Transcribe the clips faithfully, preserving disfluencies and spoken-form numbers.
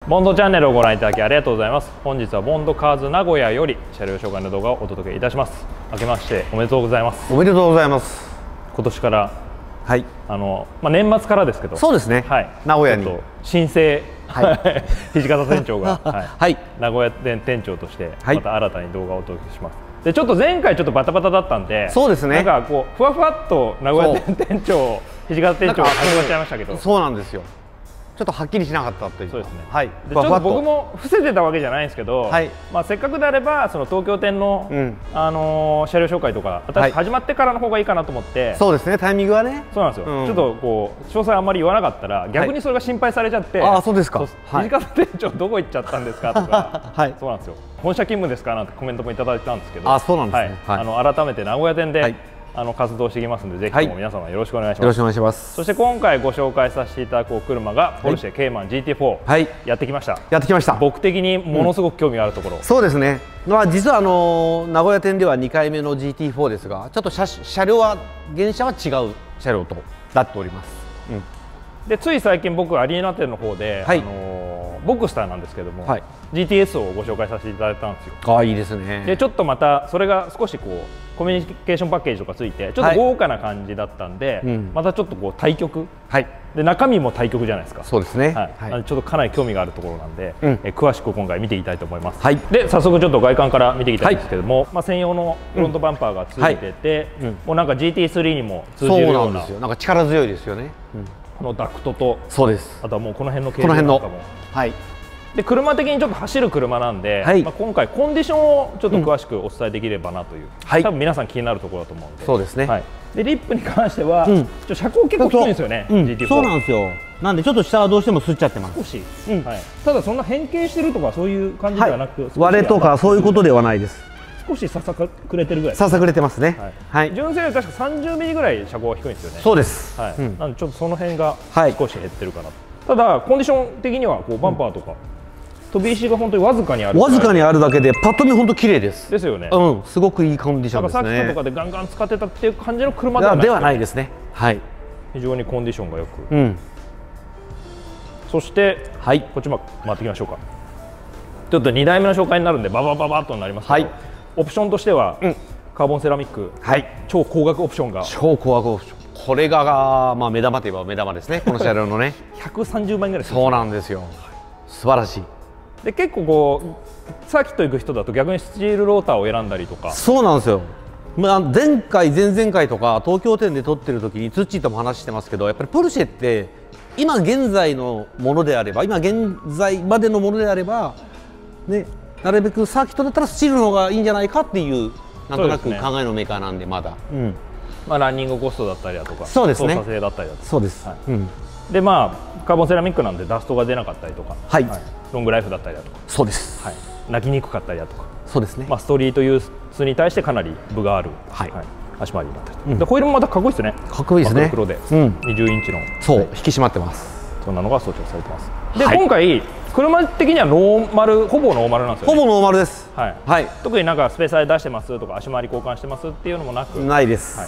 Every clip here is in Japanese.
ボンドチャンネルをご覧いただきありがとうございます。本日はボンドカーズ名古屋より車両紹介の動画をお届けいたします。明けましておめでとうございます。 おめでとうございます。 今年からはいあの、まあ、年末からですけど、 そうですね、はい、名古屋に新生、はい、土方店長が、はいはい、 名古屋店店長としてまた新たに動画をお届けします。でちょっと前回ちょっとバタバタだったんで、そうですね、なんかこうふわふわっと名古屋店店長土方店長が始まっちゃいましたけど、 そうなんですよ。ちょっとはっきりしなかったという。 そうですね。 はい。 でちょっと僕も伏せてたわけじゃないんですけど、はい、まあせっかくであればその東京店の、うん、あのー、車両紹介とか私始まってからの方がいいかなと思って、はい、 そうですね、タイミングはね。 そうなんですよ。うん、ちょっとこう詳細あんまり言わなかったら逆にそれが心配されちゃって、 はい、ああそうですか。 土方店長どこ行っちゃったんですかとか、はい、そうなんですよ。本社勤務ですかなんてコメントもいただいたんですけど、 あそうなんですね。 はい、あの改めて名古屋店で、はい、あの活動していきますので、ぜひとも皆様よろしくお願いします。よろしくお願いします。そして今回ご紹介させていただくお車がポルシェケイマン ジーティーフォー、はい、やってきました。やってきました。僕的にものすごく興味があるところ。うん、そうですね。まあ実はあの名古屋店ではにかいめの ジーティーフォーですが、ちょっと 車, 車両は原車は違う車両となっております。うん、でつい最近僕アリーナ店の方で、はい、あのボクスターなんですけども、はい、ジーティーエス をご紹介させていただいたんですよ。ああいいですね。でちょっとまたそれが少しこうコミュニケーションパッケージとかついてちょっと豪華な感じだったんで、はい、またちょっとこう対局、はい、で中身も対局じゃないですか。そうですね。はいはい、ちょっとかなり興味があるところなんで、うん、え詳しく今回見ていきたいと思います。はい、で早速ちょっと外観から見ていきたいんですけども、はい、まあ専用のフロントバンパーがついてて、うんはい、もうなんか ジーティースリー にも通じるような、そうなんですよ。なんか力強いですよね。うん、このダクトと、そうです。あとはもうこの辺の形状なんかも、はい。で車的にちょっと走る車なんで、はい、まあ今回コンディションをちょっと詳しくお伝えできればなという、うん、多分皆さん気になるところだと思うんで、そうですね。はい、でリップに関しては、うん、ちょっと車高結構低いんですよね。うん、ジーティーフォー そうなんですよ。なんでちょっと下はどうしても吸っちゃってます。少し、うんはい、ただそんな変形してるとかそういう感じではなく、はい、割れとかそういうことではないです。少しささくれてるぐらい。ささくれてますね。はい。純正より確かさんじゅうミリぐらい車高が低いんですよね。そうです。はい。なんでちょっとその辺が少し減ってるかな。ただコンディション的にはこうバンパーとか飛び石が本当にわずかにある。わずかにあるだけでパッと見本当綺麗です。ですよね。うん。すごくいいコンディションですね。サーキットとかでガンガン使ってたっていう感じの車ではない。ではないですね。はい。非常にコンディションがよく。うん。そしてはいこっちま回っていきましょうか。ちょっとにだいめの紹介になるんでババババッとなりますけど。オプションとしては、うん、カーボンセラミック、はい、超高額オプションが超高額オプション、これが、まあ、目玉といえば目玉ですね、この車両のねひゃくさんじゅうまん円ぐらいです。そうなんですよ、素晴らしい。で結構こうサーキット行く人だと逆にスチールローターを選んだりとか。そうなんですよ。まあ、前回前々回とか東京店で撮ってる時にツッチーとも話してますけど、やっぱりポルシェって今現在のものであれば今現在までのものであればね、なるべくサーキットだったらスチールの方がいいんじゃないかっていうなんとなく考えのメーカーなんで、まだ、うん、まあランニングコストだったりだとか、そうですね、操作性だったりだとか、そうです、はい、うん、でまあカーボンセラミックなんでダストが出なかったりとか、はいはい、ロングライフだったりだとか、そうです、はい、泣きにくかったりだとか、そうですね、まあストリートユースに対してかなり分がある、はいはい、足回りになってる、うん、でホイールもまたかっこいいですね。かっこいいですね。黒で、うん、にじゅうインチの、そう、はい、引き締まってます。そんなのが装着されてます。で、はい、今回車的にはノーマル、ほぼノーマルなんですよね。ほぼノーマルです。はい。はい。特になんかスペーサーで出してますとか足回り交換してますっていうのもなく、ないです。はい。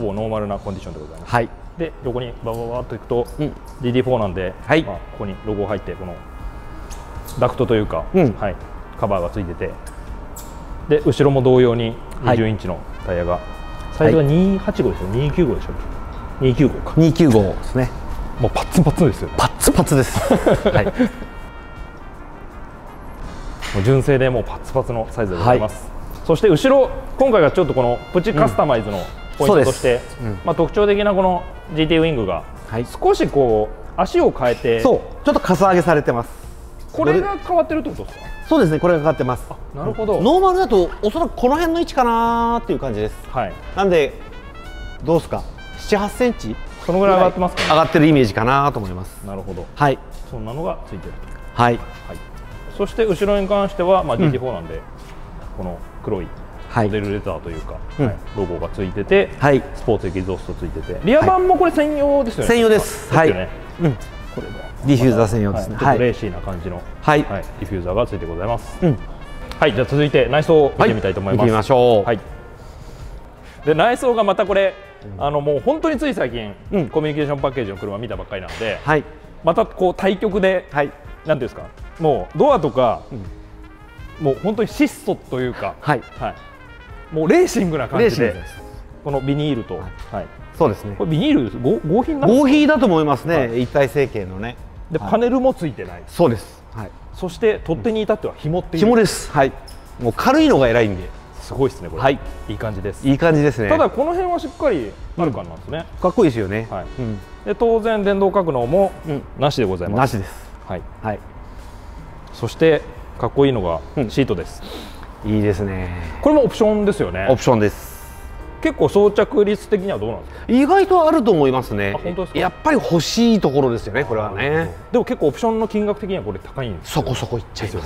ほぼノーマルなコンディションでございます。はい。で、横にバババーっといくと、うん、ジーティーフォー なんで、はい。まあここにロゴ入ってこのダクトというか、うん、はい、カバーがついてて、で後ろも同様ににじゅうインチのタイヤが、はい、サイズがにひゃくはちじゅうごですよ。にひゃくきゅうじゅうごでしょ。にひゃくきゅうじゅうごか。にひゃくきゅうじゅうごですね。もうパッツンパッツンですよね。パッツンパツです。はい。もう純正でもうパツパツのサイズでございます。はい、そして後ろ、今回がちょっとこのプチカスタマイズのポイントとして、うんうん、まあ特徴的なこの ジーティー ウィングが少しこう足を変えて、そうちょっとかさ上げされてます。これが変わってるってことですか？そうですね、これが変わってます。なるほど。ノーマルだとおそらくこの辺の位置かなーっていう感じです。はい。なんでどうですか？なな、はちセンチ。そのぐらい上がってますかね。上がってるイメージかなと思います。なるほど。はい。そんなのがついてると。はい。はい。そして後ろに関してはまあ ジーティーフォー なんで、うん、この黒いモデルレザーというか、はいはい、ロゴがついてて、はい、スポーツエキゾーストついてて、リア盤もこれ専用ですよね。専用です。はい。うん。これがディフューザー専用ですね。はい。レーシーな感じの、はい、はい、ディフューザーがついてございます。うん。はい。じゃあ続いて内装を見てみたいと思います。はい、見てみましょう。はい。で内装がまたこれ、あのもう本当につい最近、うん、コミュニケーションパッケージの車見たばっかりなので、はい、 またこう対極で、はい、なんていうんですか、もうドアとか、うん、もう本当に質素というか、はいはい、もうレーシングな感じで、このビニールと、はいはい、そうですね。これビニール合合皮なんですか？ 合皮だと思いますね。はい、一体成形のね。 で、パネルもついてない。 そうです。はい。 そして取っ手に至っては紐っていう。 紐です。はい。もう軽いのが偉いんで。 すごいですねこれ。はい。いい感じです。 いい感じですね。 ただこの辺はしっかりある感なんですね。 かっこいいですよね。 はい。で当然電動格納もなしでございます。 なしです。はい。はい。 そしてかっこいいのがシートです。 いいですね。 これもオプションですよね。 オプションです。 結構装着率的にはどうなんですか？ 意外とあると思いますね。 本当ですか？ やっぱり欲しいところですよねこれはね。 でも結構オプションの金額的にはこれ高いんですよ。そこそこいっちゃいます。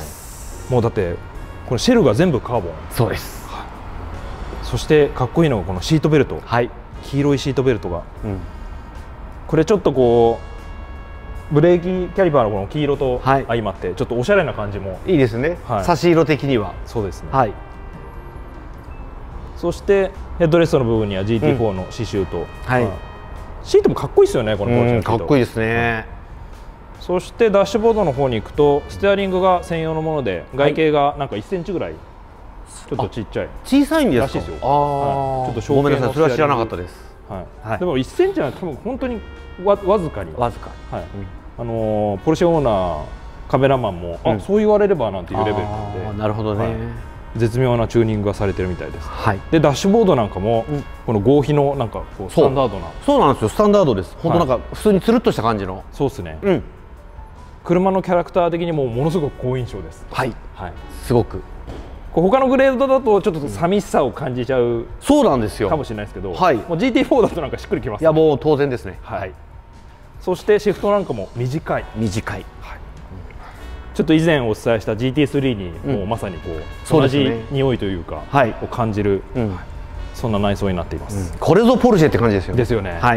もうだってこのシェルが全部カーボン。 そうです。 そしてかっこいいのがこのシートベルト。はい。黄色いシートベルトが。うん、これちょっとこうブレーキキャリパーのこの黄色と相まって、はい、ちょっとおしゃれな感じもいいですね。はい、差し色的には。 そうですね。 はい。 そしてヘッドレストの部分には ジーティーフォー の刺繍と、うん、はい、シートもかっこいいですよねこのポルシェのシート。 かっこいいですね。 うん、そしてダッシュボードの方に行くとステアリングが専用のもので外径がなんかいっセンチぐらいちょっとちっちゃい。 小さいんですか？らしいですよ。ああ、 はい、ちょっとごめんなさい、それは知らなかったです。 はい。はい、でもいっセンチは多分本当にわわずかに。 わずか。 はい。うん、あのー、ポルシェオーナーカメラマンも、うん、あ、そう言われればなんていうレベルなんで。 なるほどね。はい、 絶妙なチューニングがされてるみたいです。はい。でダッシュボードなんかも、うん、この合皮のなんかこうスタンダードな。 そうなんですよ。スタンダードです。本当なんか普通につるっとした感じの。 そうですね。うん。車のキャラクター的にもものすごく好印象です。 はい。はい。すごく。 他のグレードだとちょっと寂しさを感じちゃう、 そうなんですよかもしれないですけど、はい、もう ジーティーフォー だとなんかしっくりきます、ね、 いやもう当然ですね。 はい、はい、そしてシフトなんかも短い短い、 はい、ちょっと以前お伝えした ジーティースリー にもうまさにこう、うん、同じ匂いというか、はい、を感じる、うん、そんな内装になっています、 うん、これぞポルシェって感じですよね。 ですよね。 はい。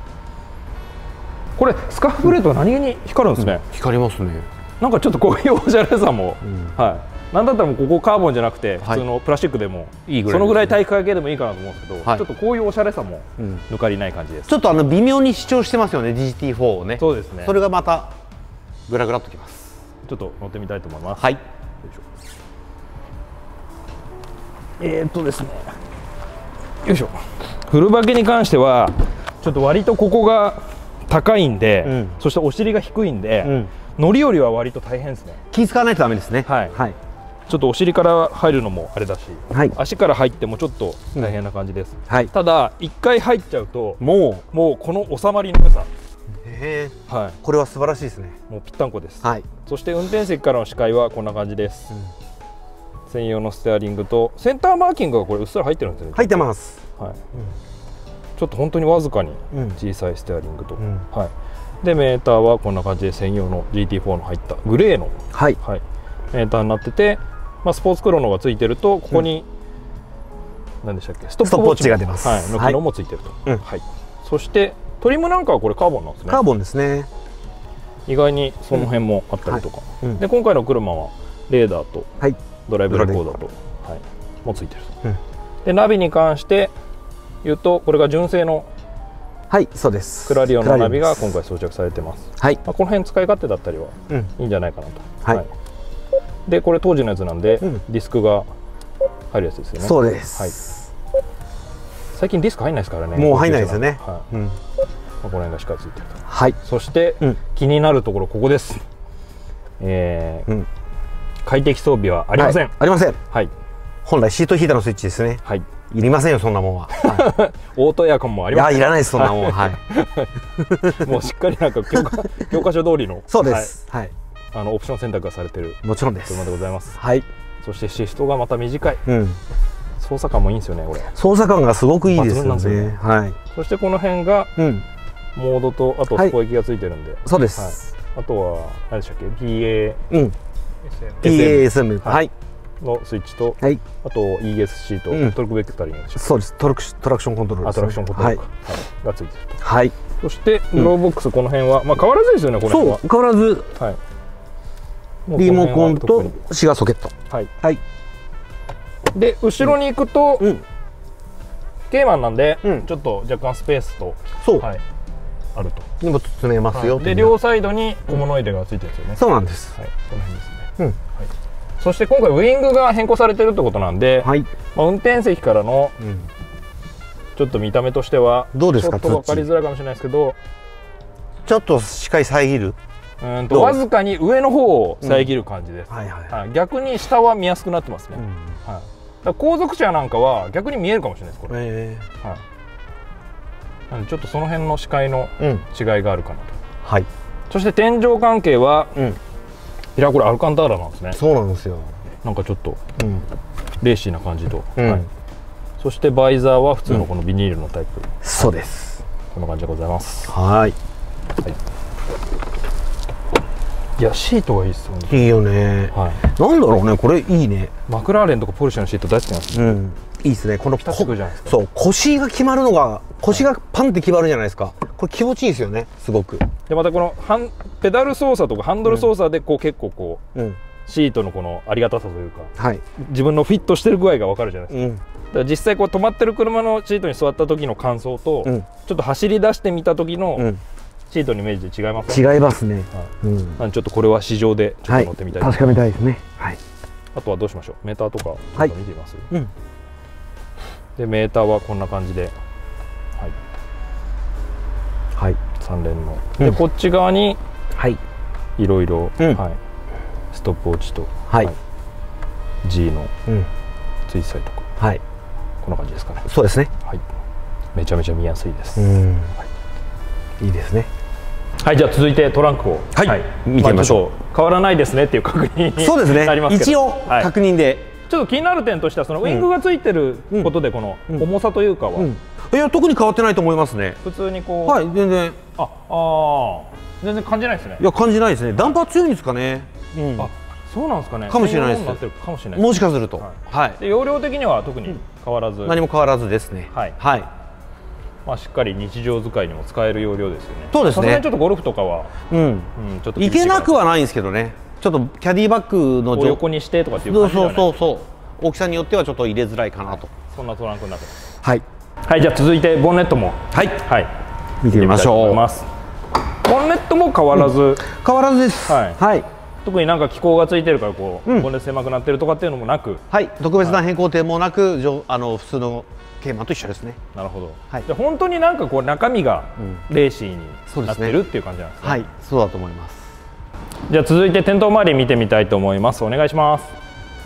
これスカーフプレートは何気に光るんですね。 うん、光りますね。 なんかちょっとこういうおしゃれさも、うん、はい。なんだったらもうここカーボンじゃなくて普通のプラスチックでもいいぐらい、そのぐらい体育会系でもいいかなと思うんですけど、はい、ちょっとこういうおしゃれさも抜かりない感じです。 ちょっとあの微妙に主張してますよね ジーティーフォー をね。 そうですね。 それがまたグラグラっときます。 ちょっと乗ってみたいと思います。 はい。 えー、っとですね、よいしょ。フルバケに関してはちょっと割とここが高いんで、うん、そしてお尻が低いんで、うん、乗り降りは割と大変ですね。 気使わないとダメですね。 はい。はい。ちょっとお尻から入るのもあれだし、はい、足から入ってもちょっと大変な感じです。うん、はい。ただ一回入っちゃうともうもうこの収まりの良さ。 へえ。はい。これは素晴らしいですね。 もうぴったんこです。 はい。 そして運転席からの視界はこんな感じです。うん、専用のステアリングとセンターマーキングがこれうっすら入ってるんですよね。 入ってます。はい。うん、 ちょっと本当にわずかに小さいステアリングと、うん、はい。でメーターはこんな感じで専用の ジーティーフォー の入ったグレーの、はいはい、メーターになってて、まあ、スポーツクロノがついてるとここに、うん、何でしたっけ、ストップウォッチが出ます、はい、の機能もついてると、はいはい、そしてトリムなんかはこれカーボンなんですね。 カーボンですね。 意外にその辺もあったりとか、うんはい、で今回の車はレーダーとドライブレコーダーと、はい、もついてると、うん、でナビに関して言うとこれが純正のはい、そうです。 クラリオのナビが今回装着されてます。はい。まあこの辺使い勝手だったりは、うん、いいんじゃないかなと。はい。はい、でこれ当時のやつなんで、うん、ディスクが入るやつですよね。 そうです。はい。 最近ディスク入んないですからね。 もう入んないですよね。 はい。うん。まあこの辺がしっかりついてると。はい。そして、うん、気になるところここです。えー、うん、快適装備はありません。はい、 ありません。 はい。 本来シートヒーターのスイッチですね。はい。いりませんよそんなもんは。はい、 オートエアコンもあります。 いやいらないですそんなもん。はい。 もうしっかりなんか教科教科書通りの。 そうです。はい。 あのオプション選択がされてる。 もちろんです。 車でございます。 はい。 そしてシフトがまた短い。うん。操作感もいいんですよねこれ。 操作感がすごくいいですよね。はい。 そしてこの辺がモードとあとスポ液がついてるんで。 そうです。 あとは何でしたっけ ピーエー。うん。 ピーエーエスエム。はい。 のスイッチと、はい、あと イーエスシー と、うん、トルクベクタリング、 そうです。トラクトラクションコントロール、 ね、トラクションコントロール、はいはい、がついてると。はい。そしてグローボックスこの辺は、うん、まあ変わらずですよねこの辺は。 そう変わらず。はい。リモコンとシガーソケット。はい。はい。で後ろに行くと、うん、ケイマンなんで、うん、ちょっと若干スペースと、そう、はい、 あると。 荷物詰めますよ、 はい、で両サイドに小物入れがついてるんですよね。 そうなんです。 はい、この辺ですね。うん、はい。そして今回ウイングが変更されてるってことなんで、はい、まあ、運転席からのちょっと見た目としてはどうですか、 ちょっと分かりづらいかもしれないですけど、 ちょっと視界遮る、 うんとわずかに上の方を遮る感じです。逆に下は見やすくなってますね。うん、はい、だ後続車なんかは逆に見えるかもしれないです、これ。えー、はい、なのでちょっとその辺の視界の違いがあるかなと。はい。そして天井関係は、うん、いやこれアルカンターラなんですね。 そうなんですよ。 なんかちょっと、うん、レーシーな感じと、うん、はい、そしてバイザーは普通のこのビニールのタイプ、うん、 そうです。 こんな感じでございます。 はい、はい、 いやシートがいいですよね。 いいよね、はい、なんだろうね、これいいね。 マクラーレンとかポルシェのシート大好きなんですよ、うん、 いいですね。この北地じゃないですか。 そう、腰が決まるのが、腰がパンって決まるじゃないですか。これ気持ちいいですよね、すごく。 でまたこのハンペダル操作とかハンドル操作でこう結構こう、うん、シートのこのありがたさというか、はい、自分のフィットしてる具合が分かるじゃないですか。うん、だから実際こう止まってる車のシートに座った時の感想と、うん、ちょっと走り出してみた時の、うん、シートのイメージで違いますか？違いますね。 はい、うん、なんでちょっとこれは試乗でちょっと乗ってみたい、 はい、確かめたいですね。はい。 あとはどうしましょう。メーターとかちょっと見てみます。はい、うん、でメーターはこんな感じで、はい、はい、さん連の、うん、でこっち側にいろいろストップウォッチと、はいはい、G の追載とか、はい、こんな感じですかね。 そうですね。 はい、めちゃめちゃ見やすいです。うん、 はい、いいですね。 はい、じゃあ続いてトランクを、はい、はい、見てみましょう。まあ、変わらないですねっていう確認にそうですね、 なりますけど、 一応確認で、はい、 ちょっと気になる点としてはそのウイングがついてることでこの重さというかは、うんうん、 いや特に変わってないと思いますね。 普通にこう、 はい、全然、 ああ全然感じないですね。 いや感じないですね。ダンパー強いんですかね。うん、 あ、そうなんですかね。 かもしれないです。 かもしれない。 もしかすると、はい。 はい、で容量的には特に変わらず、 うん、何も変わらずですね。はい。はい。 まあしっかり日常使いにも使える容量ですよね。 そうですね。さすがにちょっとゴルフとかは、うん、うん、 ちょっといけなくはないんですけどね。ちょっとキャディバッグの横にしてとかっていう感じじゃない。 そうそうそうそう。大きさによってはちょっと入れづらいかなと。 そんなトランクになってます。 はい。 はい、じゃあ続いてボンネットも、はい、はい、 見てみましょう。 ボンネットも変わらず、うん、 変わらずです。はい。はい。 特になんか気候がついてるからこう、うん、ボンネット狭くなってるとかっていうのもなく、 はい、特別な変更点もなく、はい、あの普通のケーマンと一緒ですね。 なるほど。はい。じゃあ本当になんかこう中身がレーシーになってるっていう感じなんですね。 はい、そうだと思います。 じゃあ続いて点灯周り見てみたいと思います。お願いします。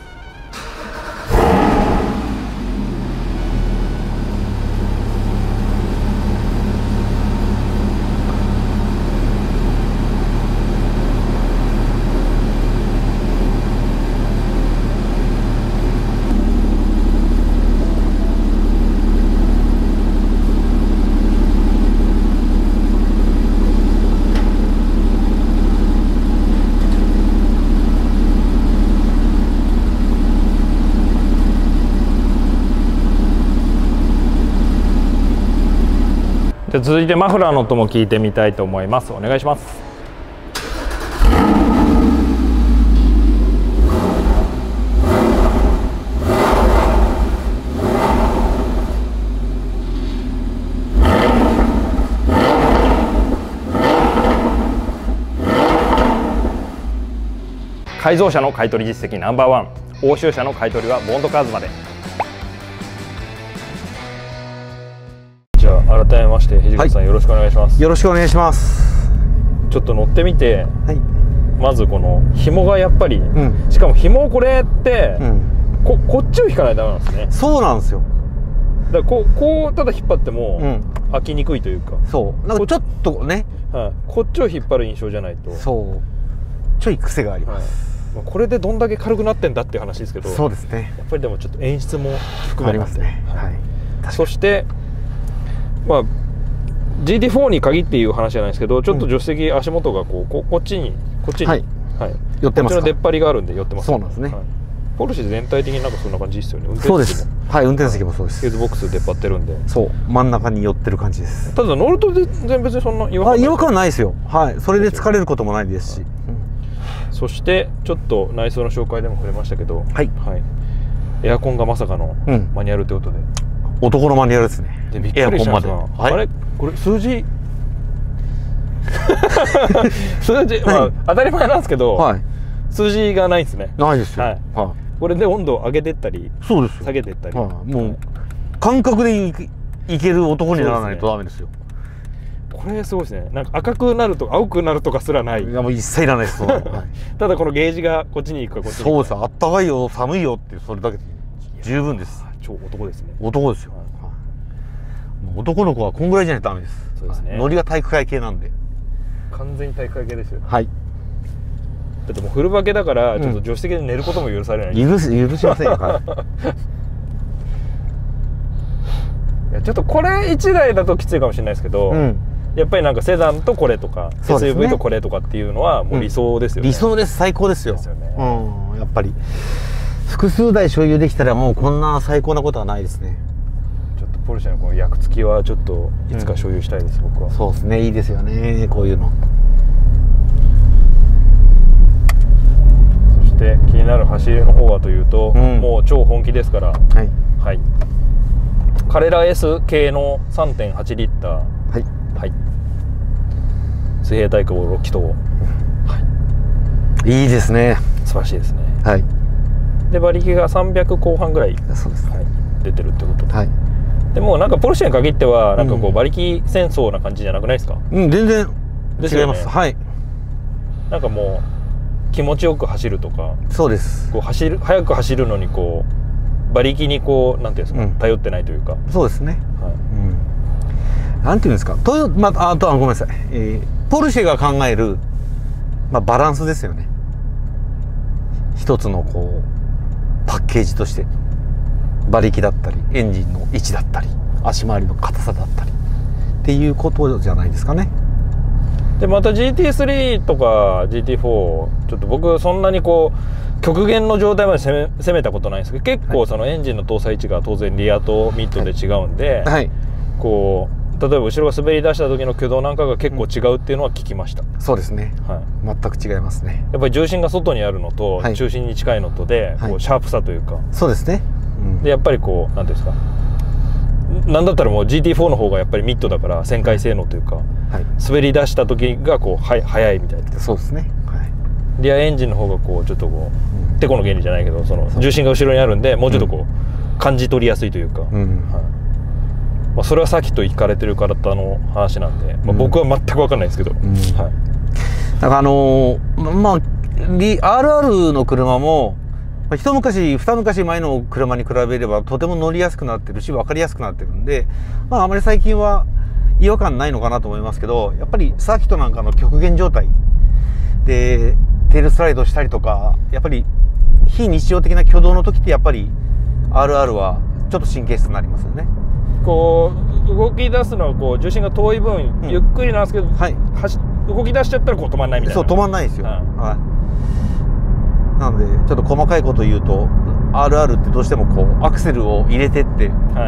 じゃ続いてマフラーの音も聞いてみたいと思います。お願いします。改造車の買取実績ナンバーワン、欧州車の買取はボンドカーズまで。じゃあ改めまして土方さん、はい、よろしくお願いします。 よろしくお願いします。 ちょっと乗ってみて、はい、まずこの紐がやっぱり、うん、しかも紐これって、うん、こ, こっちを引かないとダメなんですね。 そうなんですよ。 だからこ う, こうただ引っ張っても、うん、開きにくいというか、 そうなんかちょっとね、 はい、こっちを引っ張る印象じゃないと、 そうちょい癖があります。 はい、これでどんだけ軽くなってんだっていう話ですけど、 そうですね。 やっぱりでもちょっと演出も含めますね。 はい、 そしてまあ ジーティーフォー に限っていう話じゃないですけど、ちょっと助手席足元がこう こ, こっちにこっちに、はいはい、 寄ってますか。 こっちの出っ張りがあるんで寄ってます。 そうなんですね。はい、 ポルシェ全体的になんかそんな感じですよね。運転席もそうです。はい、運転席もそうです。 フューズボックス出っ張ってるんで、 そう真ん中に寄ってる感じです。 ただ乗ると全然別にそんな違和感ない。 違和感ないですよ。はい、それで疲れることもないですし、はい、 うん、そしてちょっと内装の紹介でも触れましたけど、はい、はい、エアコンがまさかのマニュアルということで、うん、 男のマニュアルですね。 でびっくりしたんですが、あれこれ数字数字、まあ当たり前なんですけど、はい、数字がないですね。 ないですよ。はい。 これで温度を上げてったり、そうです。下げてったり、 もう感覚でいける男にならないとダメですよ。 これすごいですね。なんか赤くなると青くなるとかすらない。 いやもう一切いらないです。 ただこのゲージがこっちに行くかこっちに行くか。 そうです。あったかいよ寒いよってそれだけで十分です。 超男ですね。 男ですよ。男の子はこんぐらいじゃないとダメです。そうですね。ノリが体育会系なんで。 完全に体育会系ですよね。 はい。 だってもうフルバケだからちょっと助手席で寝ることも許されない。 許す許しませんよ。 いやちょっとこれいちだいだときついかもしれないですけど。やっぱりなんかセダンとこれとか エスユーブイ とこれとかっていうのはもう理想ですよね。 理想です。最高ですよ。うん、やっぱり複数台所有できたらもうこんな最高なことはないですね。 ちょっとポルシェのこの役付きはちょっといつか所有したいです、僕は。 そうですね、いいですよねこういうの。 そして気になる走りの方はというと、もう超本気ですから。はい。カレラ S 系の さんてんはち リッター。はい。はい。水平対向ろっ気筒、はい、 いいですね。 素晴らしいですね。 はい。 で馬力がさんびゃくこう半ぐらい、そうです、はい、出てるってことで、はい、でもなんかポルシェに限ってはなんかこう馬力戦争な感じじゃなくないですか？ うん、全然違います。はい。 なんかもう気持ちよく走るとか、 そうです。 こう走る速く走るのにこう馬力にこうなんていうんですか、うん、頼ってないというか。 そうですね。はい。うん。なんていうんですか。とまああとはごめんなさい。えーポルシェが考える、まあ、バランスですよね。一つのこうパッケージとして馬力だったりエンジンの位置だったり足回りの硬さだったりっていうことじゃないですかね。 でまた ジーティースリー とか ジーティーフォー ちょっと僕そんなにこう極限の状態まで攻め、攻めたことないんですけど、結構そのエンジンの搭載位置が当然リアとミッドで違うんで、はいはい、こう例えば後ろが滑り出した時の挙動なんかが結構違うっていうのは聞きました。 うん、そうですね、はい、全く違いますね。 やっぱり重心が外にあるのと、はい、中心に近いのとで、はい、こうシャープさというか、 そうですね、 うん、でやっぱりこう何ていうんですか、なんだったらもう ジーティーフォー の方がやっぱりミッドだから旋回性能というか、はい、滑り出した時がこうは速いみたいな。 そうですね、はい、 リアエンジンの方がこうちょっとこう、うん、てこの原理じゃないけどその重心が後ろにあるんでもうちょっとこう、うん、感じ取りやすいというか、うん、はい、まあそれはさっきと聞かれてる方の話なんで、まあ、僕は全く分かんないですけど、うん、はい、 だからあのー、まあ アールアール の車も一昔二昔前の車に比べればとても乗りやすくなってるし分かりやすくなってるんで、まあ、あまり最近は違和感ないのかなと思いますけど、やっぱりサーキットなんかの極限状態でテールスライドしたりとか、やっぱり非日常的な挙動の時ってやっぱり アールアール はちょっと神経質になりますよね。 こう動き出すのはこう重心が遠い分、うん、ゆっくりなんですけど、はい、動き出しちゃったらこう止まんないみたいな。 そう止まんないですよ、はい、なのでちょっと細かいこと言うと アールアール ってどうしてもこうアクセルを入れてって、はい、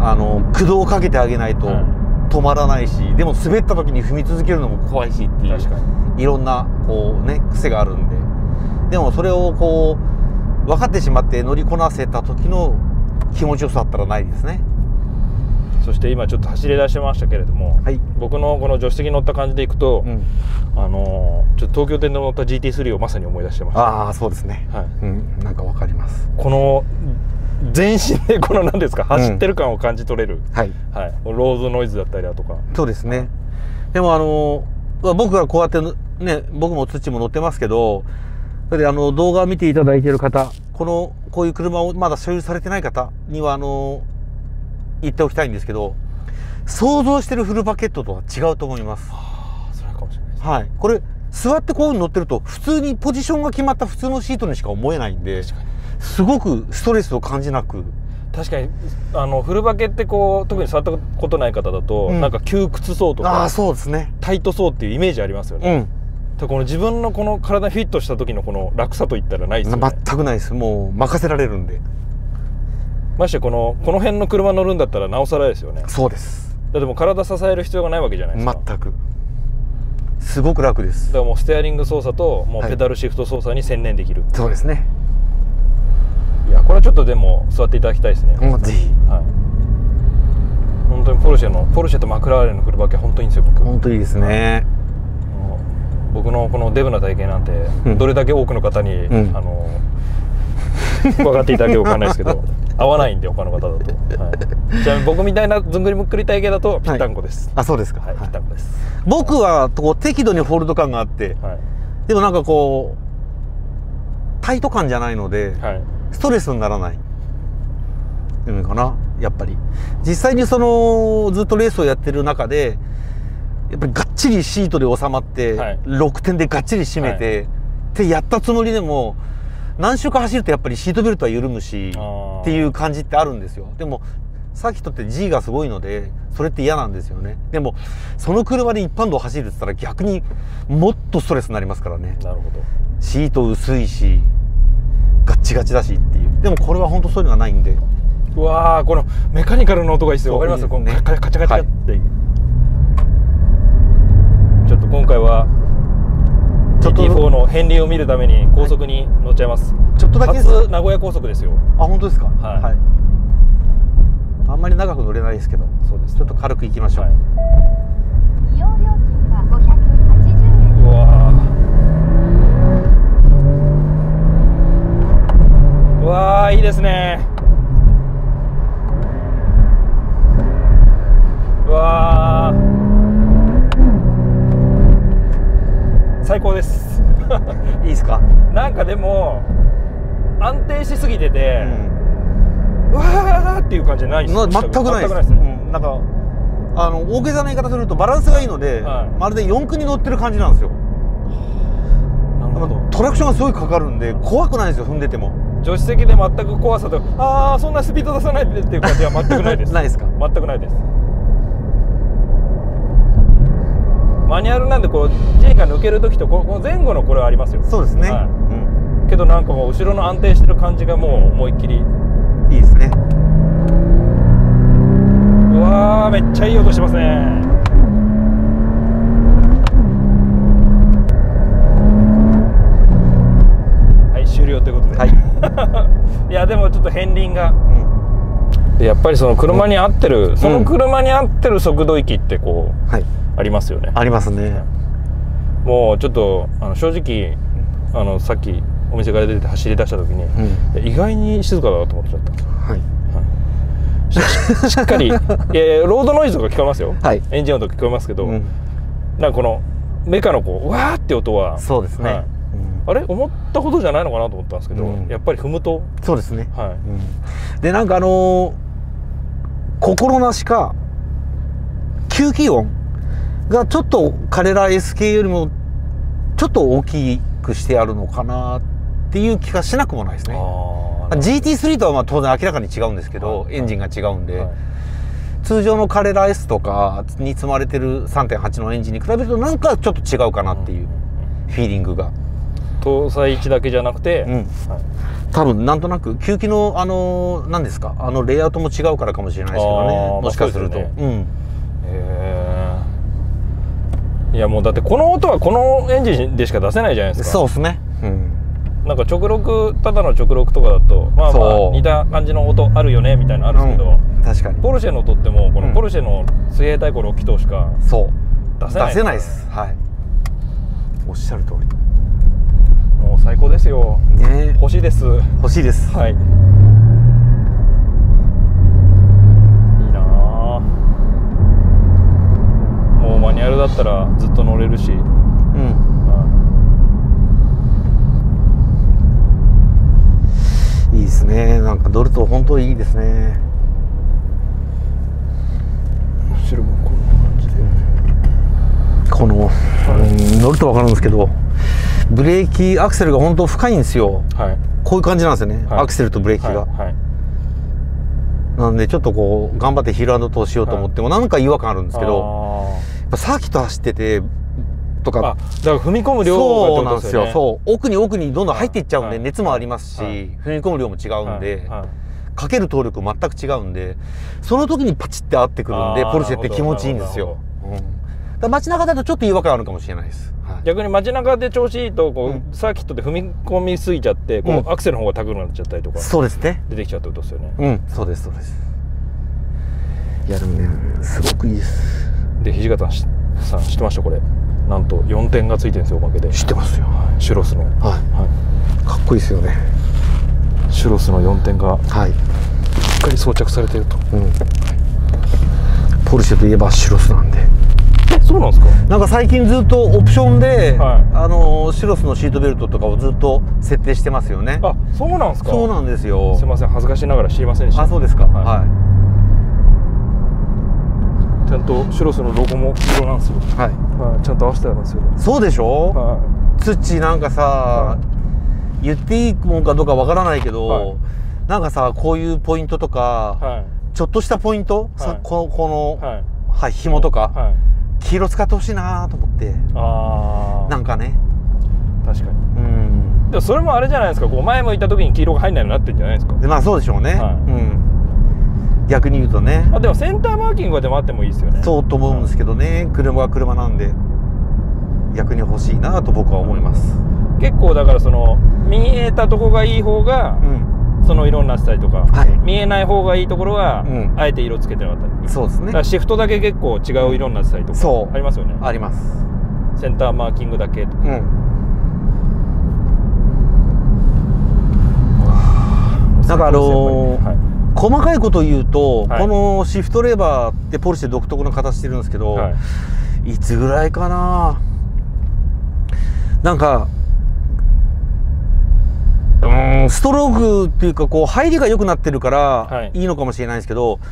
あの駆動をかけてあげないと止まらないし、はい、でも滑った時に踏み続けるのも怖いしっていういろんなこうね癖があるんで、でもそれをこう分かってしまって乗りこなせた時の気持ちよさだったらないですね。 そして今ちょっと走り出してましたけれども、はい、僕のこの助手席に乗った感じでいくと、うん、あのちょっと東京店で乗った ジーティースリー をまさに思い出してました。 ああそうですね、はい、うん、なんかわかります。 この全身でこの何ですか走ってる感を感じ取れる、うん、はい、はい、ロードノイズだったりだとか。 そうですね。でもあの僕がこうやってね、僕も土も乗ってますけど、それであの動画を見ていただいている方、このこういう車をまだ所有されてない方にはあの言っておきたいんですけど、想像してるフルバケットとは違うと思います。 はあ、それかもしれないです。 はい、これ座ってこういうの乗ってると普通にポジションが決まった普通のシートにしか思えないんで、すごくストレスを感じなく。 確かにあのフルバケってこう特に座ったことない方だと、うん、なんか窮屈そうとか、 あ、そうですね、 タイトそうっていうイメージありますよね。うん、この自分のこの体フィットした時のこの楽さといったらないですよね。 全くないです。もう任せられるんで。 ましてこのこの辺の車乗るんだったらなおさらですよね。 そうです。 だってもう体支える必要がないわけじゃないですか。 全く。すごく楽です。 だからもうステアリング操作ともうペダルシフト操作に専念できる。 そうですね。 いやこれはちょっとでも座っていただきたいですね。 うん、ぜひ。はい。 本当にポルシェのポルシェとマクラーレンのフルバケ本当にいいんですよ僕。 本当にいいですね。 僕のこのデブな体型なんて、うん、どれだけ多くの方に、うん、あの分かっていただけるか分かんないですけど合わないんで他の方だと、はい、ちなみに僕みたいなずんぐりむっくり体型だとぴったんこです、はい、 あ、そうですか、 はい、ぴったんこです。 僕はこう適度にフォルト感があって、はい、でもなんかこうタイト感じゃないので、はい、ストレスにならないっていうのかな。やっぱり実際にそのずっとレースをやってる中でやっぱりがっちりシートで収まって、はい、ろくてんでがっちり締めて、はい、ってやったつもりでも何周か走るとやっぱりシートベルトは緩むしっていう感じってあるんですよ。でもサーキットって G がすごいのでそれって嫌なんですよね。でもその車で一般道を走るって言ったら逆にもっとストレスになりますからね。 なるほど。 シート薄いしガッチガチだしっていう。でもこれは本当そういうのがないんで。 うわー、このメカニカルの音がいいですよ。わかります？このカチャカチャカチャって、はい、ちょっと今回はジーティーフォー の片鱗を見るために高速に乗っちゃいます。はい、ちょっとだけ初名古屋高速ですよ。 あ、本当ですか。はい、はい、あんまり長く乗れないですけど、そうです、ね、ちょっと軽く行きましょう。はい、利用料金はごひゃくはちじゅうえん。うわー、うわー、いいですね。うわー、最高です。 いいですか。 なんかでも安定しすぎてて、うん、うわーっていう感じじゃないです。 全くないです。うん、なんかあの大げさな言い方するとバランスがいいので、はい、まるで四駆に乗ってる感じなんですよ。なるほど。トラクションがすごいかかるんで怖くないですよ、踏んでても。 助手席で全く怖さと、ああそんなスピード出さないでっていう感じは全くないです。 ないですか。 全くないです。マニュアルなんでこう G が抜ける時とこの前後のこれはありますよ。 そうですね、はい、うん、 けどなんかもう後ろの安定してる感じがもう思いっきりいいですね。 うわー、めっちゃいい音しますね。はい、終了ということで、はい、いやでもちょっと片鱗が、うん、やっぱりその車に合ってる、うん、その車に合ってる速度域ってこう、はい、ありますよね。 ありますね。 もうちょっとあの正直あのさっきお店から出て走り出した時に、うん、意外に静かだなと思っちゃったんですよ。はい、はい、し, しっかりいやいやロードノイズとか聞こえますよ、はい、エンジン音とか聞こえますけど、うん、なんかこのメカのこうわーって音はそうですね、はい、 あれ思ったほどじゃないのかなと思ったんですけど、うん、やっぱり踏むとそうですね、はい、うん、でなんかあのー、心なしか吸気音がちょっと彼ら エスケー よりもちょっと大きくしてあるのかなっていう気がしなくもないですね。ジーティースリー とはまあ当然明らかに違うんですけど、はい、エンジンが違うんで、はい、通常のカレラ S とかに積まれてる さんてんはち のエンジンに比べるとなんかちょっと違うかなっていうフィーリングが。 搭載位置だけじゃなくて、うん、はい、 多分なんとなく吸気のあの何ですか、あのレイアウトも違うからかもしれないですけどね、もしかすると。 いやもうだってこの音はこのエンジンでしか出せないじゃないですか。 そうですね、うん、 なんか直録、ただの直録とかだとまあまあ似た感じの音あるよねみたいなのあるんですけど、 うん、確かにポルシェの音ってもこのポルシェの水平対向ろっきとうしか出せない、 出せないです。はい、おっしゃる通り。 もう最高ですよね。欲しいです。 欲しいです。 はい、マニュアルだったらずっと乗れるし、うん、 うん、いいですね。なんか乗ると本当いいですね。 後ろもこんな感じで、 この、はい、うん、乗ると分かるんですけどブレーキアクセルが本当深いんですよ、はい、こういう感じなんですよね、はい、アクセルとブレーキが、はいはい、なんでちょっとこう頑張ってヒールアンドトーしようと思っても、はい、なんか違和感あるんですけど、サーキット走っててとか、 あ、だから踏み込む量が、 そうなんですよ。そう奥に奥にどんどん入っていっちゃうんで、はい、熱もありますし、はい、踏み込む量も違うんで、はいはい、かける動力全く違うんで、その時にパチって合ってくるんでポルシェって気持ちいいんですよ。うん、だ街中だとちょっと違和感あるかもしれないです。はい、 逆に街中で調子いいとこう、うん、サーキットで踏み込みすぎちゃってこう、うん、アクセルの方が高くなっちゃったりとか、 そうですね、 出てきちゃうってことですよね。 うん、そうですそうです。いやでもね、すごくいいです。 で土方さん知ってましたこれ？ なんとよんてんがついてるんですよ、おまけで。 知ってますよ。 シュロスの、はい、はい、かっこいいですよね。シュロスのよんてんが、はい、しっかり装着されていると、うん、はい、 ポルシェといえばシュロスなんで。 え、そうなんですか。 なんか最近ずっとオプションで、はい、あのシュロスのシートベルトとかをずっと設定してますよね。 あ、そうなんですか。 そうなんですよ。 すみません、恥ずかしながら知りませんでした。 あ、そうですか。はい、はい、 ちゃんとシュロスのロゴも黄色なんですよ。はい、はい、ちゃんと合わせてあるんですよ。 そうでしょ。はい、土なんかさ、はい、言っていいもんかどうかわからないけど、はい、なんかさ、こういうポイントとか、はい、ちょっとしたポイント、はい、さこのこの、はい、はい、紐とか、はい、黄色使ってほしいなと思って。ああ、なんかね、 確かに。うん、でもそれもあれじゃないですか、こう前向いた時に黄色が入んないようになってるんじゃないですか。 まあそうでしょうね、はい、うん、逆に言うとね。 あ、でもセンターマーキングでもあってもいいですよね。 そうと思うんですけどね、はい、車は車なんで逆に欲しいなと僕は思います。 結構だからその見えたとこがいい方が、うん、その色になってたりとか、はい、見えない方がいいところは、うん、あえて色つけてなかったり。そうですね。だからシフトだけ結構違う色になってたりとか、そうありますよね。 あります。 センターマーキングだけとか、うん、 なんかあのーはい、細かいことを言うと、はい、このシフトレバーってポルシェ独特の形してるんですけど、はい、いつぐらいかな、なんかうんストロークっていうかこう入りが良くなってるからいいのかもしれないんですけど、はい、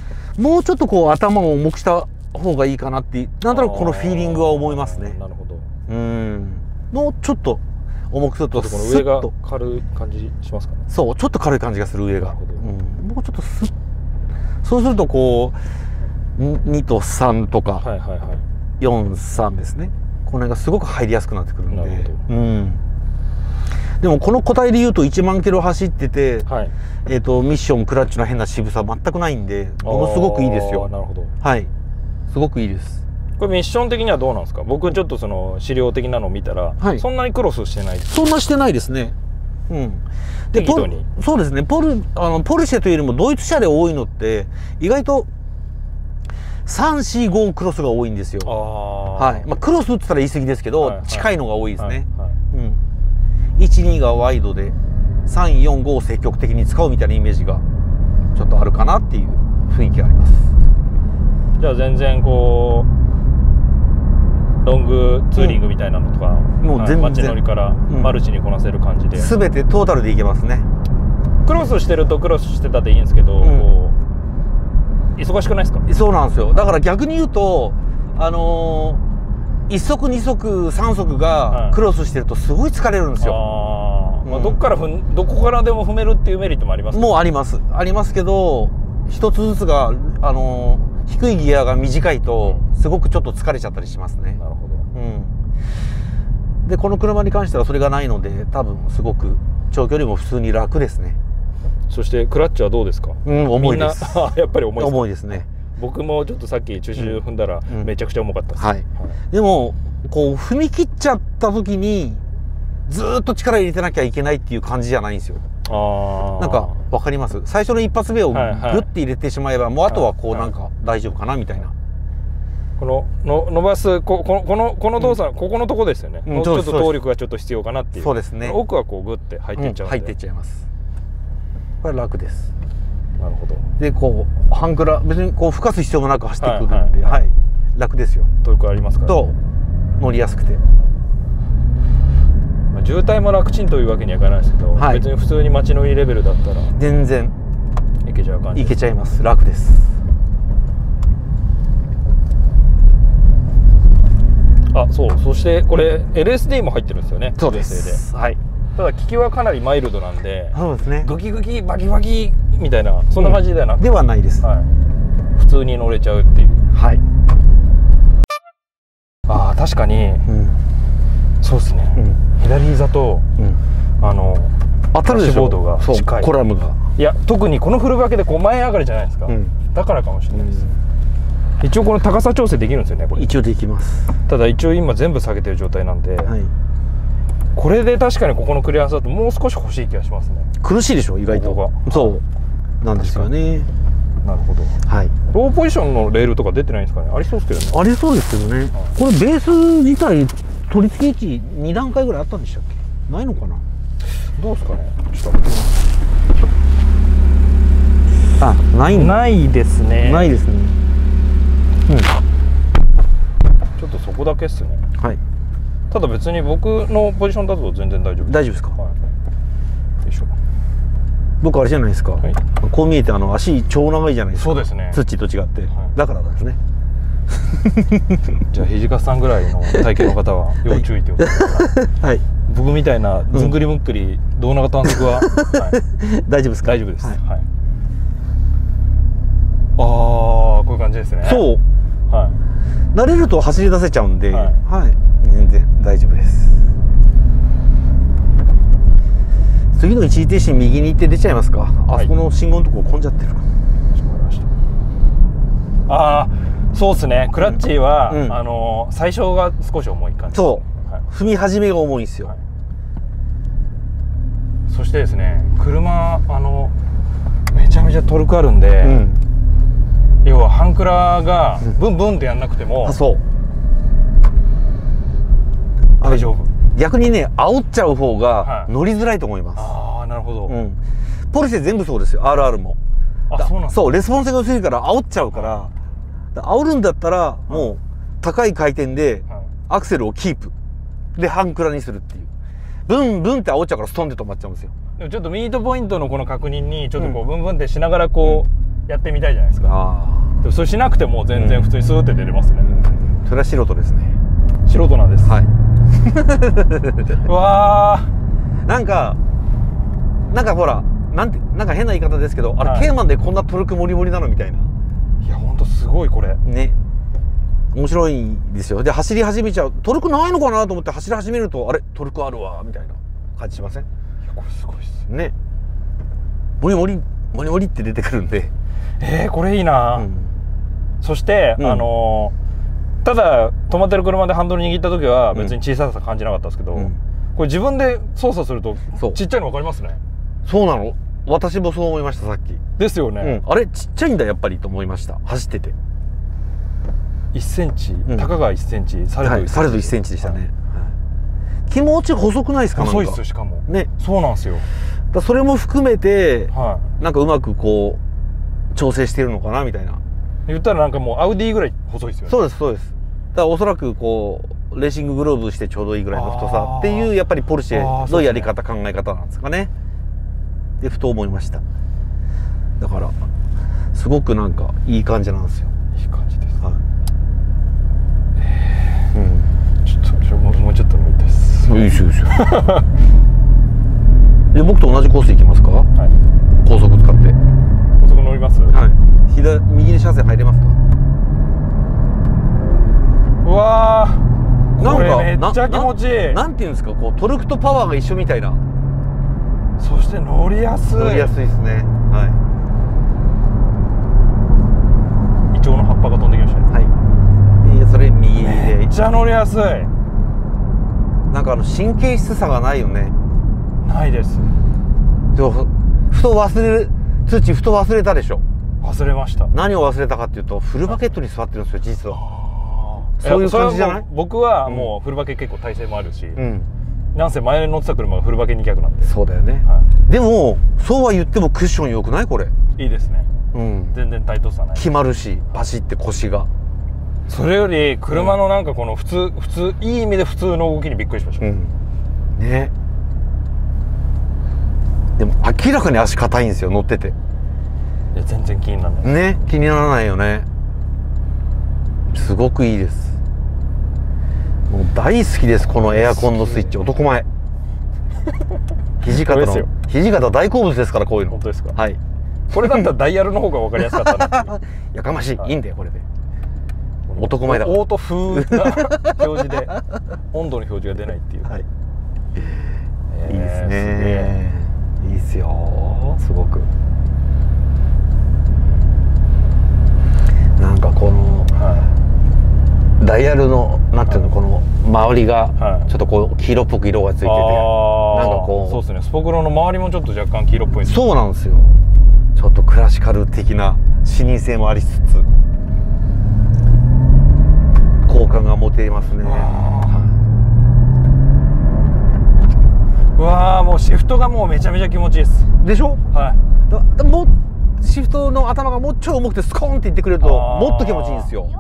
もうちょっとこう頭を重くした方がいいかなってなんとなくこのフィーリングは思いますね。なるほど。うんもうちょっと重くするとこの上が軽い感じしますかね。 そうちょっと軽い感じがする上が、うん、もうちょっとスッそうするとこうにとさんとかよん、さんですね、この辺がすごく入りやすくなってくるんで。なるほど、うん、でもこの個体でいうといちまんキロ走ってて、はい、えーとミッションクラッチの変な渋さ全くないんでものすごくいいですよ。なるほど、はい、すごくいいです。 これミッション的にはどうなんですか。僕ちょっとその資料的なのを見たら、はい、そんなにクロスしてないです。 そんなしてないですね。うん。でポルそうですね。ポルあのポルシェというよりもドイツ車で多いのって意外とさん、よん、ごクロスが多いんですよ。はい。まあクロスって言ったら言い過ぎですけど、はいはい、近いのが多いですね。はいはい、うん。いち、にがワイドでさん、よん、ごを積極的に使うみたいなイメージがちょっとあるかなっていう雰囲気があります。 じゃあ全然こう。ロングツーリングみたいなのとか、うん、もう全然街乗りからマルチにこなせる感じで、 うん、全てトータルでいけますね。 クロスしてるとクロスしてたでいいんですけど、うん、こう忙しくないですか。 そうなんですよ。だから逆に言うとあのー、いっ足に足さん足がクロスしてるとすごい疲れるんですよ。 はい、あ、まあ、どっからふんどこからでも踏めるっていうメリットもありますか。 もうありますありますけど一つずつがあのー低いギアが短いとすごくちょっと疲れちゃったりしますね。なるほど、うん、でこの車に関してはそれがないので多分すごく長距離も普通に楽ですね。 そしてクラッチはどうですか。 うん、重いです。 やっぱり重いです。 重いですね。 僕もちょっとさっき駐車場踏んだらめちゃくちゃ重かったです、うんうん、はい、はい、 でもこう踏み切っちゃった時にずっと力入れてなきゃいけないっていう感じじゃないんですよ。あなんか分かります。最初の一発目をグッて入れてしまえば、はいはい、もうあとはこうなんか大丈夫かなみたいな。 このの伸ばすここのこのこの動作、うん、ここのとこですよね、うん、ちょっと動力がちょっと必要かなっていう。そうですね。奥はこうグッて入っていっちゃう、うん、 入っていっちゃいます。これ楽です。 なるほど。 でこう半クラ別にこう吹かす必要もなく走ってくるんで、はい、はいはい、楽ですよ。 トルクありますから、ね、と乗りやすくて。 渋滞も楽ちんというわけにはいかないですけど、はい、別に普通に街乗りレベルだったら全然いけちゃう感じ。 いけちゃいます。楽です。 あ、そうそしてこれ エルエスディー も入ってるんですよね。 そうです。はい。 ただ利きはかなりマイルドなんで、 そうですね、 グキグキバキバキみたいなそんな感じではなく、うん、 ではないです、はい、 普通に乗れちゃうっていう。はい。ああ確かに、うん、そうですね、うん、左膝と、うん、あの当たるでしょ、 ダッシュボードが近い。 コラムがいや特にこのフルバケでこう前上がりじゃないですか、うん、だからかもしれないです、うん、一応この高さ調整できるんですよねこれ。 一応できます。ただ一応今全部下げてる状態なんで、はい、これで確かにここのクリアランスだともう少し欲しい気がしますね。 苦しいでしょ意外と。ここそうなんですよね。 なるほど。はい。ローポジションのレールとか出てないんですかね。ありそうですけどね。 ありそうですけどね。はい、これベース自体取り付け位置に段階ぐらいあったんでしたっけ？ないのかな。 どうですかね。ちょっとあ、ないんだ。 ないですね。 ないですね。うん。 ちょっとそこだけっすね。 はい。 ただ別に僕のポジションだと全然大丈夫。 大丈夫ですか。 はい。よいしょ。 僕あれじゃないですか。はい、こう見えてあの足超長いじゃないですか。 そうですね。 土と違って、はい、だからですね。 じゃあ土方さんぐらいの体型の方は要注意ってことですか。はい。僕みたいなずんぐりむっくり胴長短足は、はい、 大丈夫ですか。 大丈夫です。はい。はい、ああ、こういう感じですね。 そう。はい。慣れると走り出せちゃうんで、はい、はい、全然大丈夫です。次の一時停止右に行って出ちゃいますか。あそこの信号のとこ混んじゃってる。 ああ、そうですね。クラッチは、うん、あの最初が少し重い感じ。 そう、はい、踏み始めが重いんですよ。はい、 そしてですね、車あのめちゃめちゃトルクあるんで、うん、要は半クラがブンブンってやんなくても、うん、あ、そう大丈夫。 逆にね、煽っちゃう方が乗りづらいと思います。 ああ、なるほど。うん、 ポルシェ全部そうですよ。 アールアール も。 あ、そうなんですか。 そう、レスポンスが薄いから煽っちゃうから、はい、煽るんだったらもう高い回転でアクセルをキープで半クラにするっていう。ブンブンって煽っちゃうからストンって止まっちゃうんですよ。 でもちょっとミートポイントのこの確認にちょっとこう、うん、ブンブンってしながらこうやってみたいじゃないですか。あ、でもそれしなくても全然普通にスーって出れますね。うん、 それは素人ですね。 素人なんです。 はい。 うわー、なんかなんかほら、なんて、なんか変な言い方ですけど、あれ、はい、ケーマンでこんなトルクモリモリなのみたいな。 いや、ほんとすごいこれね、面白いですよ。で走り始めちゃう、トルクないのかなと思って走り始めると、あれトルクあるわみたいな感じしません？いや、これすごいっすね。モリモリモリモリって出てくるんで、 えー、これいいな。うん、そして、うん、あのーただ止まってる車でハンドル握った時は別に小ささ感じなかったんですけど、うん、これ自分で操作するとちっちゃいの分かりますね。 そうなの、私もそう思いました、さっき。 ですよね、 うん、あれちっちゃいんだやっぱりと思いました、走ってて。 いっセンチ、うん、たかがいっセンチ、されどいっセンチ、 されどいっセンチでしたね。はい、気持ち細くないですか？ 細いっすよ、しかもね。そうなんですよ。 だそれも含めて、はい、なんかうまくこう調整してるのかなみたいな。 言ったらなんかもうアウディぐらい細いですよね。 そうですそうです。だからおそらくこうレーシンググローブしてちょうどいいぐらいの太さっていう、やっぱりポルシェのやり方、ね、考え方なんですかね。でふと思いました。だからすごくなんかいい感じなんですよ。 いい感じです。はい。えー、うん。ちょっともうもうちょっと乗りたいです。 いいですよいいですよ。で僕と同じコース行きますか？はい。高速使って。 高速乗ります？ はい。左右に車線入れますか？ うわー、なんかめっちゃ気持ちいい。 な, なんていうんですか、こうトルクとパワーが一緒みたいな。 そして乗りやすい。 乗りやすいですね。はい。 イチョウの葉っぱが飛んできましたね。 はい。でそれ右で。 めっちゃ乗りやすい。 なんかあの神経質さがないよね。 ないです。 でもふと忘れる、土ふと忘れたでしょ。 忘れました。 何を忘れたかっていうと、フルバケットに座ってるんですよ、実は。そういう感じじゃない？ 僕はもうフルバケ結構体勢もあるし、うん、なんせ前に乗ってた車がフルバケに脚なんで。 そうだよね、はい、でもそうは言ってもクッション良くない？これいいですね、うん、全然タイトさない、 決まるしバシって腰が。 それより車のなんかこの普通、うん、普通いい意味で普通の動きにびっくりしました、うん、 ね。でも明らかに足硬いんですよ、乗ってて。 いや全然気にならないね。気にならないよね。すごくいいです。もう大好きです、このエアコンのスイッチ。男前。土方の土方大好物ですから、こういうの。 本当ですか？ はい。 これだったらダイヤルの方が分かりやすかったな。 やかましい、はい、いいんだよこれで。男前だから。 オート風な表示で温度の表示が出ないっていう。はい。 いいですね。いいですよ。すごく。なんかこの。はい、ダイヤルのなんていうの、この周りがちょっとこう黄色っぽく色がついてて、なんかこう、 そうですね、スポクロの周りもちょっと若干黄色っぽいんです。 そうなんですよ。ちょっとクラシカル的な視認性もありつつ好感が持てますね。 うわー、もうシフトがもうめちゃめちゃ気持ちいいですでしょ。 はい。 だだもうシフトの頭がもうちょい重くてスコーンっていってくれるともっと気持ちいいんですよ。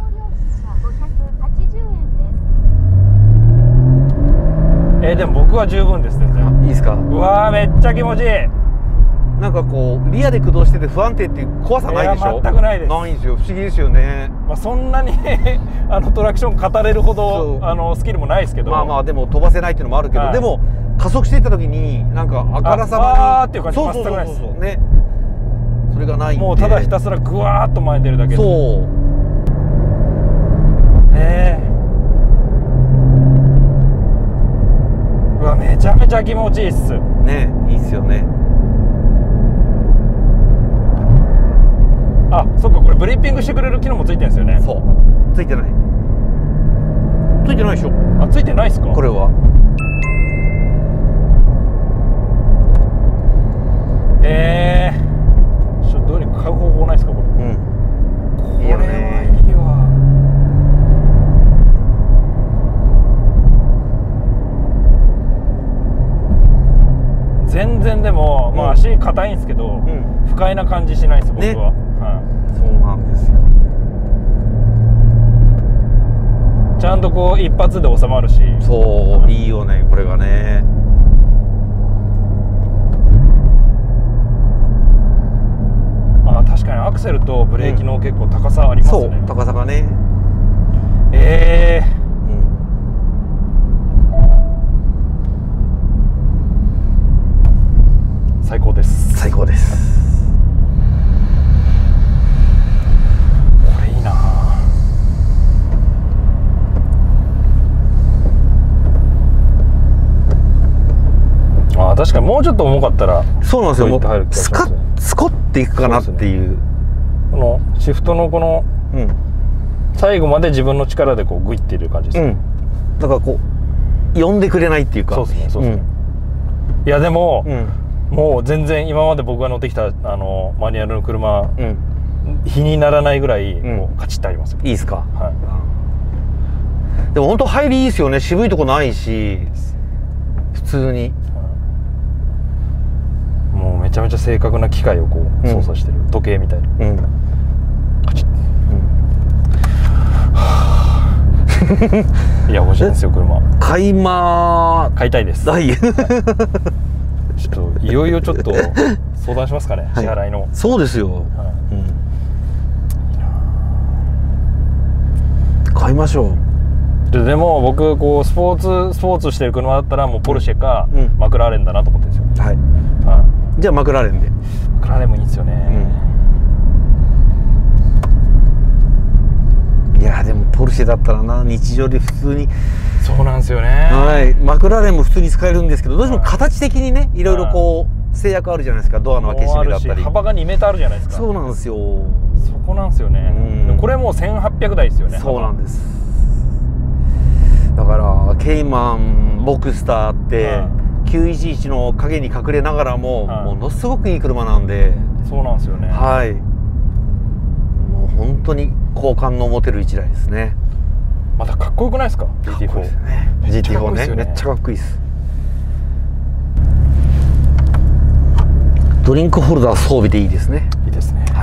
えー、でも僕は十分です。全然いいですか。うわー、めっちゃ気持ちいい。 なんかこうリアで駆動してて不安定っていう怖さないでしょ。 全くないです。 ないんですよ。不思議ですよね。 まあそんなにあのトラクション語れるほどあのスキルもないですけど、 まあまあでも飛ばせないっていうのもあるけど、はい、でも加速していった時になんかあからさまにあーっていう感じ全くないですね。それがないんで、 もうただひたすらぐわーっと前に出るだけです。 そうえーうわ、めちゃめちゃ気持ちいいっすね。いいっすよね。 あ、そっか、これブリッピングしてくれる機能もついてるんですよね。 そう、ついてない。ついてないでしょ。 あ、ついてないっすか。 これはええー、ちょっとどうにか買う方法ないですかこれ。うん、これはいいわ。全然でも、まあ足硬いんですけど、うん、不快な感じしないです僕は、ね。はい、 そうなんですよ。 ちゃんとこう一発で収まるし。 そう、いいよねこれがね。 あ、確かにアクセルとブレーキの結構高さありますね。 うん、そう、高さがね。 ええー。最高です。 最高です。 これいいな。あ、確かにもうちょっと重かったら。 そうなんですよ。もうスカッスコっていくかなっていう。 このシフトのこの、うん、最後まで自分の力でこうグイっている感じですね。うん、 だからこう呼んでくれないっていうか。 そうですね。そうですね。うん、いやでも。うん、もう全然今まで僕が乗ってきたあのマニュアルの車、うん、比にならないぐらいもうカチッとありますよ。 いいですか。はい、でも本当入りいいですよね。渋いとこないし普通に、 もうめちゃめちゃ正確な機械をこう操作してる、うん、時計みたいな、うん、カチッ、うん、いや欲しいんですよ車。 買いま買いたいです。 はいちょっといよいよちょっと相談しますかね、はい、支払いの。 そうですよ、はい、うん、買いましょう。で, でも僕こうスポーツスポーツしてる車だったらもうポルシェか、うん、マクラーレンだなと思ってるんですよ。はい、 はい、じゃあマクラーレンで。 マクラーレンもいいんですよね、 うん、いやでもポルシェだったらな、日常で普通に。 そうなんですよね。 はい、マクラーレンも普通に使えるんですけど、どうしても形的にね、いろいろこう制約あるじゃないですか。ドアの開け閉めだったり、 幅がにメーターあるじゃないですか。 そうなんですよ。 そこなんですよね。これもうせんはっぴゃくだいですよね。 そうなんです。だからケイマンボクスターって、はい、きゅういちいちの影に隠れながらも、はい、ものすごくいい車なんで。 そうなんですよね。 はい、もう本当に好感の持てる一台ですね。 またかっこよくないですか ジーティーフォー。 ジーティーフォー ね、めっちゃかっこいいです。ドリンクホルダー装備でいいですね。 いいですね。 はい、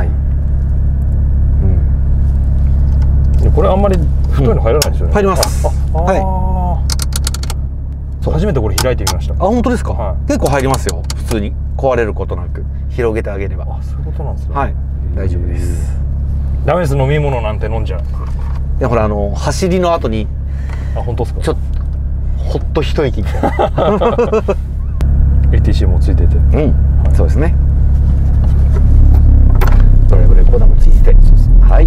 うん、これあんまり太いの入らないですよね。 入ります。 はい、初めてこれ開いてみました。あ、 本当ですか。はい、結構入りますよ。普通に壊れることなく広げてあげれば。 あ、そういうことなんですね。 はい、大丈夫です。 ダメです。飲み物なんて飲んじゃう。 いやほら、あの走りの後に、 あ、本当ですか。 ちょっとほっと一息みたいな。 エーティーシー もついてて、うん、 はい、そうですね。ドライブレコーダーもついてて、はい。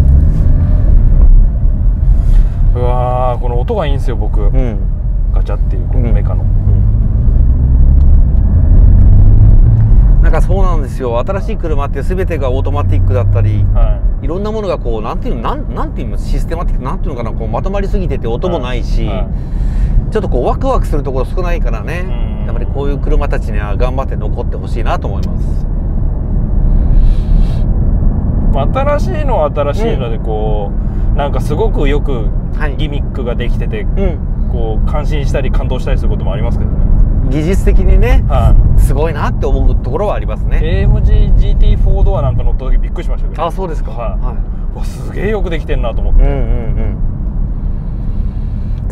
うわー、この音がいいんですよ僕、うん、ガチャっていうこのメカの、うんうん、なんかそうなんですよ。新しい車って全てがオートマティックだったり、はい、いろんなものがこうなんていうの、なんなんていうの、システマティックなんていうのかな、こうまとまりすぎてて音もないし、はいはい、ちょっとこうワクワクするところ少ないからね、やっぱりこういう車たちには頑張って残ってほしいなと思います。 新しいのは新しいのでこう、うん、なんかすごくよくギミックができてて、はい、うん、こう感心したり感動したりすることもありますけどね。 技術的にね、はい、すごいなって思うところはありますね。 エーエムジージーティーフォー ドアなんか乗った時びっくりしましたけど。 あ、そうですか。はい、はい、 すげえよくできてんなと思って。うんうんうん。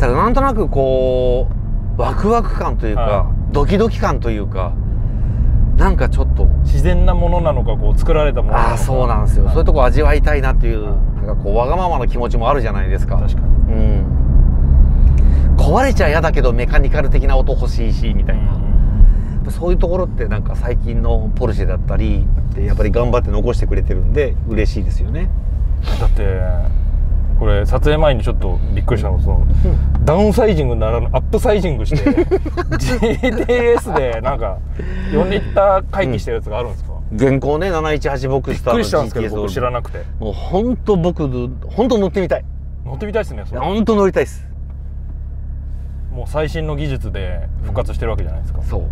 ただなんとなくこうワクワク感というか、はい、ドキドキ感というか、なんかちょっと自然なものなのか、こう作られたものなのか。 ああ、そうなんですよ、はい、そういうとこ味わいたいなっていう、はい、なんかこうわがままな気持ちもあるじゃないですか。 確かに、うん、 壊れちゃ嫌だけどメカニカル的な音欲しいしみたいな、うん、そういうところってなんか最近のポルシェだったりってやっぱり頑張って残してくれてるんで嬉しいですよね。 だってこれ撮影前にちょっとびっくりしたの、その、うん、ダウンサイジングならぬアップサイジングして ジーティーエス でなんかよんリッター回帰してるやつがあるんですか？ うん、現行ね、ななひゃくじゅうはちボクスターの ジーティーエスびっくりしたんですけど、僕知らなくて。 もう本当僕本当乗ってみたい。 乗ってみたいですね。 本当乗りたいです。 もう最新の技術で復活してるわけじゃないですか。 そう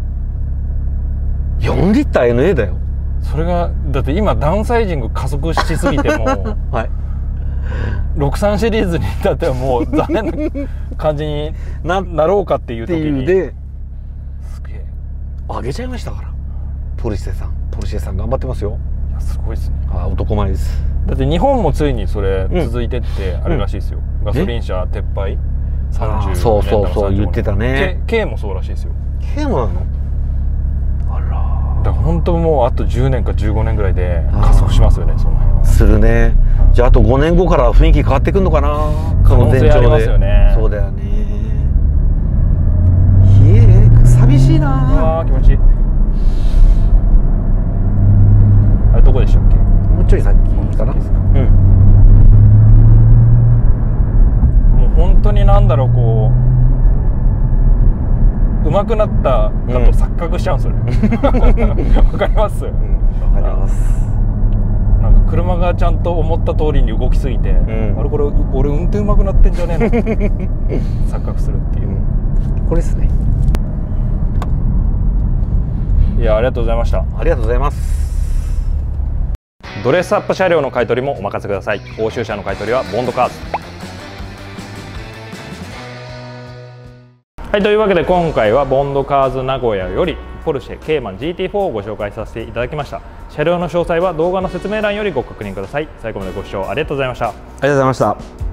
よんリッター エヌエー だよ。 それがだって今ダウンサイジング加速しすぎてもはい、ろくじゅうさんシリーズに至ってはもう残念な感じに な, なろうかっていう時にですげえ上げちゃいましたから。ポルシェさんポルシェさん頑張ってますよ。 いやすごいですね。 あ、男前です。 だって日本もついにそれ続いてってあれらしいですよ、うん、ガソリン車撤廃さんじゅうねんだそうそうそう言ってたね。 K, K もそうらしいですよ。 K もなの？あら、 だから本当もうあとじゅうねんかじゅうごねんぐらいで加速しますよね。その辺はするね、うん、じゃああとごねんごから雰囲気変わってくるのかな。 可能性ありますよね。 そうだよね。ひえ寂しいな。 あ、気持ちいい。あれどこでしたっけ？ もうちょい先かな。うん、 もう本当になんだろう、こう上手くなったかと錯覚しちゃうんですよね。わ、うん、かります？わ、うん、 かります。 なんか車がちゃんと思った通りに動きすぎて、うん、あれこれ俺運転上手くなってんじゃねえのって錯覚するっていう、うん、 これですね。 いや、ありがとうございました。 ありがとうございます。 ドレスアップ車両の買い取りもお任せください。欧州車の買い取りはボンドカーズ。はい、というわけで今回はボンドカーズ名古屋よりポルシェケイマン ジーティーフォー をご紹介させていただきました。車両の詳細は動画の説明欄よりご確認ください。最後までご視聴ありがとうございました。ありがとうございました。